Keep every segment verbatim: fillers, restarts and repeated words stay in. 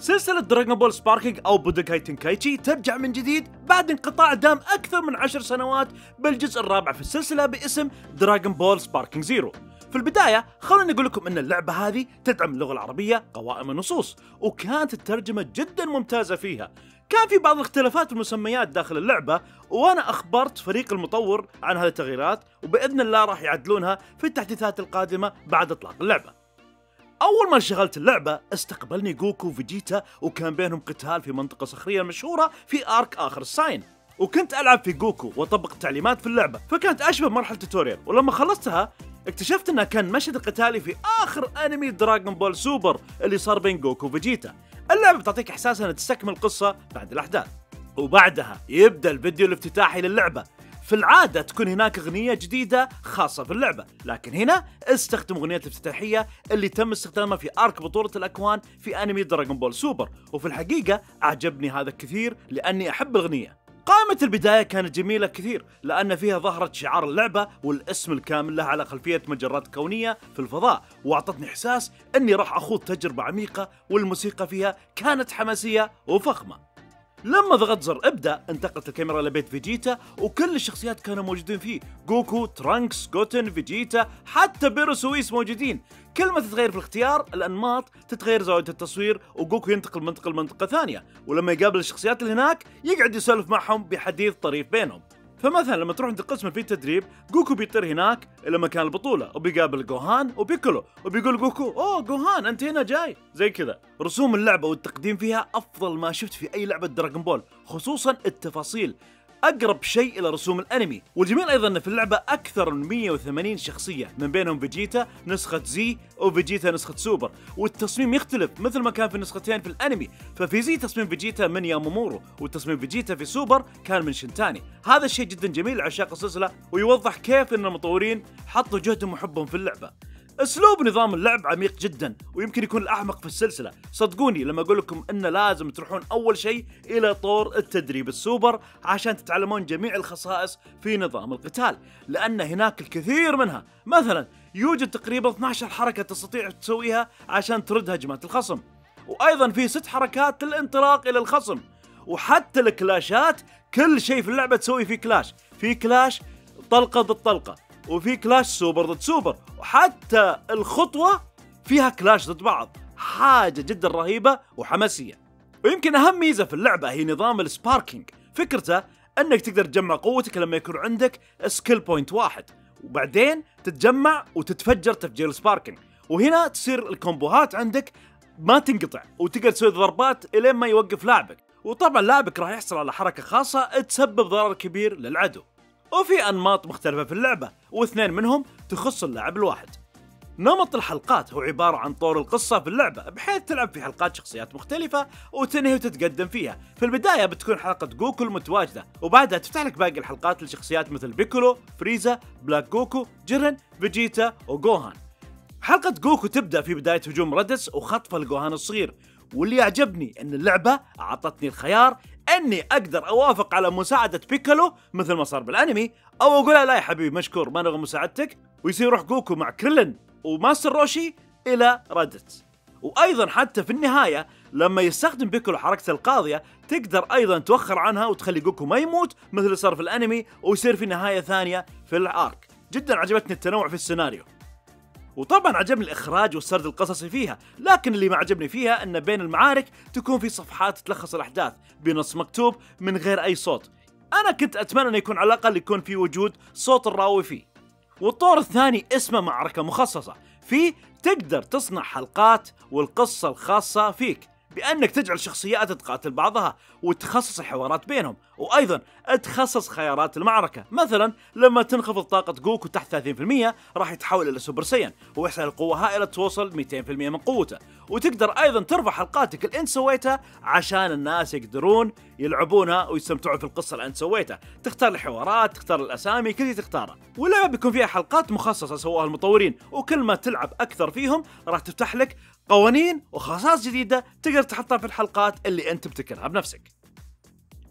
سلسلة دراغون بول سباركينج أو بودوكاي تنكايتشي ترجع من جديد بعد انقطاع دام أكثر من عشر سنوات بالجزء الرابع في السلسلة باسم دراغون بول سباركينج زيرو. في البداية خلوني أقول لكم أن اللعبة هذه تدعم اللغة العربية قوائم النصوص، وكانت الترجمة جدا ممتازة فيها. كان في بعض الاختلافات في المسميات داخل اللعبة، وأنا أخبرت فريق المطور عن هذه التغييرات، وبإذن الله راح يعدلونها في التحديثات القادمة بعد إطلاق اللعبة. أول ما شغلت اللعبة استقبلني جوكو وفيجيتا، وكان بينهم قتال في منطقة صخرية مشهورة في آرك آخر الساين، وكنت ألعب في جوكو وأطبق التعليمات في اللعبة، فكانت أشبه مرحلة توتوريال. ولما خلصتها اكتشفت انها كان مشهد قتالي في آخر أنمي دراغون بول سوبر اللي صار بين جوكو وفيجيتا. اللعبة بتعطيك إحساس أنها تستكمل القصة بعد الأحداث، وبعدها يبدأ الفيديو الافتتاحي للعبة. في العادة تكون هناك أغنية جديدة خاصة في اللعبة، لكن هنا استخدم أغنية الافتتاحية اللي تم استخدامها في آرك بطولة الأكوان في أنمي دراغون بول سوبر، وفي الحقيقة أعجبني هذا كثير لأني أحب الأغنية. قائمة البداية كانت جميلة كثير لأن فيها ظهرت شعار اللعبة والاسم الكامل لها على خلفية مجرات كونية في الفضاء، وأعطتني إحساس أني راح أخوض تجربة عميقة، والموسيقى فيها كانت حماسية وفخمة. لما ضغطت زر ابدأ انتقلت الكاميرا لبيت فيجيتا، وكل الشخصيات كانوا موجودين فيه، جوكو، ترانكس، جوتن، فيجيتا، حتى بيروس وويس موجودين. كل ما تتغير في الاختيار الأنماط تتغير زاوية التصوير، وجوكو ينتقل من منطقة لمنطقة ثانية، ولما يقابل الشخصيات اللي هناك يقعد يسولف معهم بحديث طريف بينهم. فمثلا لما تروح عند القسم في التدريب، جوكو بيطير هناك إلى مكان البطولة وبيقابل جوهان وبيكولو، وبيقول جوكو اوه جوهان انت هنا جاي زي كذا. رسوم اللعبة والتقديم فيها افضل ما شفت في اي لعبة دراغون بول، خصوصا التفاصيل اقرب شيء الى رسوم الانمي. والجميل ايضا ان في اللعبة اكثر من مئة وثمانين شخصية، من بينهم فيجيتا نسخة زي وفيجيتا نسخة سوبر، والتصميم يختلف مثل ما كان في النسختين في الانمي. ففي زي تصميم فيجيتا من يامامورو، وتصميم فيجيتا في سوبر كان من شنتاني. هذا الشيء جدا جميل لعشاق السلسلة، ويوضح كيف ان المطورين حطوا جهدهم وحبهم في اللعبة. اسلوب نظام اللعب عميق جدا، ويمكن يكون الاعمق في السلسله. صدقوني لما اقول لكم ان لازم تروحون اول شيء الى طور التدريب السوبر عشان تتعلمون جميع الخصائص في نظام القتال، لان هناك الكثير منها. مثلا يوجد تقريبا اثنتي عشرة حركه تستطيع تسويها عشان ترد هجمات الخصم، وايضا في ست حركات للانطلاق الى الخصم، وحتى الكلاشات كل شيء في اللعبه تسوي فيه كلاش. في كلاش طلقه ضد طلقه، وفي كلاش سوبر ضد سوبر، وحتى الخطوة فيها كلاش ضد بعض. حاجة جدا رهيبة وحماسية. ويمكن أهم ميزة في اللعبة هي نظام السباركينج. فكرته أنك تقدر تجمع قوتك لما يكون عندك سكيل بوينت واحد، وبعدين تتجمع وتتفجر تفجير السباركينج، وهنا تصير الكومبوهات عندك ما تنقطع، وتقدر تسوي ضربات إلين ما يوقف لاعبك. وطبعا لاعبك راح يحصل على حركة خاصة تسبب ضرر كبير للعدو. وفي أنماط مختلفة في اللعبة، واثنين منهم تخص اللاعب الواحد. نمط الحلقات هو عبارة عن طور القصة في اللعبة، بحيث تلعب في حلقات شخصيات مختلفة وتنهي وتتقدم فيها. في البداية بتكون حلقة جوكو المتواجدة، وبعدها تفتح لك باقي الحلقات لشخصيات مثل بيكولو، فريزا، بلاك جوكو، جيرن، فيجيتا وجوهان. حلقة جوكو تبدأ في بداية هجوم رادس وخطف الجوهان الصغير، واللي يعجبني ان اللعبة اعطتني الخيار اني اقدر اوافق على مساعدة بيكولو مثل ما صار بالانمي، او اقول لا يا حبيبي مشكور ما نبغى مساعدتك، ويصير يروح جوكو مع كريلين وماستر روشي الى رادت. وايضا حتى في النهاية لما يستخدم بيكولو حركة القاضية تقدر ايضا توخر عنها وتخلي جوكو ما يموت مثل اللي صار في الانمي، ويصير في نهاية ثانية في الارك. جدا عجبتني التنوع في السيناريو، وطبعا عجبني الإخراج والسرد القصصي فيها. لكن اللي ما عجبني فيها أن بين المعارك تكون في صفحات تلخص الأحداث بنص مكتوب من غير أي صوت. أنا كنت أتمنى أن يكون على الأقل يكون في وجود صوت الراوي فيه. والطور الثاني اسمه معركة مخصصة، فيه تقدر تصنع حلقات والقصة الخاصة فيك بأنك تجعل شخصيات تقاتل بعضها وتخصص الحوارات بينهم، وأيضا تخصص خيارات المعركة. مثلا لما تنخفض طاقة جوكو تحت ثلاثين بالمئة راح يتحول إلى سوبر سايان، ويحصل القوة هائلة توصل مئتين بالمئة من قوته. وتقدر أيضا ترفع حلقاتك اللي أنت سويتها عشان الناس يقدرون يلعبونها ويستمتعون في القصة اللي أنت سويتها. تختار الحوارات، تختار الأسامي، كل شيء تختاره. واللعبة بيكون فيها حلقات مخصصة سووها المطورين، وكل ما تلعب أكثر فيهم راح تفتح لك قوانين وخصائص جديدة تقدر تحطها في الحلقات اللي أنت بتبتكرها بنفسك.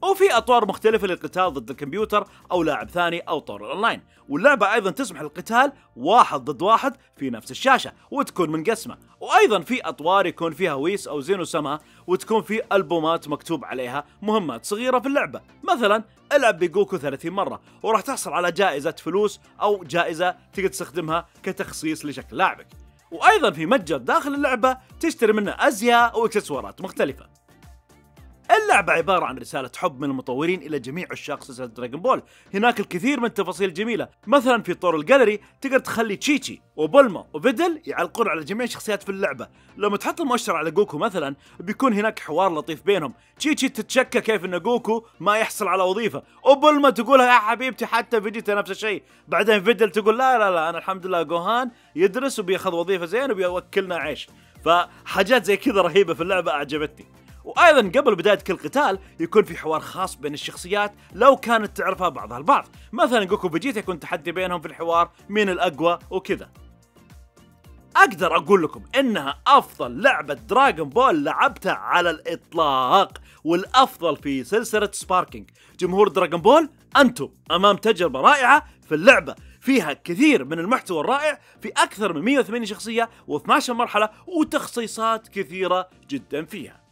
وفي اطوار مختلفة للقتال ضد الكمبيوتر او لاعب ثاني او طور الاونلاين، واللعبة ايضا تسمح للقتال واحد ضد واحد في نفس الشاشة وتكون منقسمة، وايضا في اطوار يكون فيها ويس او زينو سما وتكون في البومات مكتوب عليها مهمات صغيرة في اللعبة، مثلا العب بجوكو ثلاثين مرة وراح تحصل على جائزة فلوس او جائزة تقدر تستخدمها كتخصيص لشكل لاعبك. وايضا في متجر داخل اللعبة تشتري منه ازياء واكسسوارات مختلفة. اللعبة عبارة عن رسالة حب من المطورين إلى جميع عشاق سلسلة دراغون بول. هناك الكثير من التفاصيل الجميلة، مثلا في طور الجاليري تقدر تخلي تشيتشي وبولما وفيدل يعلقون على جميع الشخصيات في اللعبة. لما تحط المؤشر على جوكو مثلا بيكون هناك حوار لطيف بينهم، تشيتشي تتشكى كيف ان جوكو ما يحصل على وظيفة، وبولما تقولها يا حبيبتي حتى فيجيتا نفس الشيء، بعدين فيدل تقول لا لا لا انا الحمد لله جوهان يدرس وبياخذ وظيفة زين وبيوكلنا عيش. فحاجات زي كذا رهيبة في اللعبة أعجبتني. وايضا قبل بداية كل قتال يكون في حوار خاص بين الشخصيات لو كانت تعرفها بعضها البعض، مثلا جوكو وفيجيتا يكون تحدي بينهم في الحوار مين الاقوى وكذا. اقدر اقول لكم انها افضل لعبة دراغون بول لعبتها على الاطلاق، والافضل في سلسلة سباركينج. جمهور دراغون بول انتم امام تجربة رائعة في اللعبة، فيها كثير من المحتوى الرائع في اكثر من مئة وثمانية شخصية و12 مرحلة وتخصيصات كثيرة جدا فيها.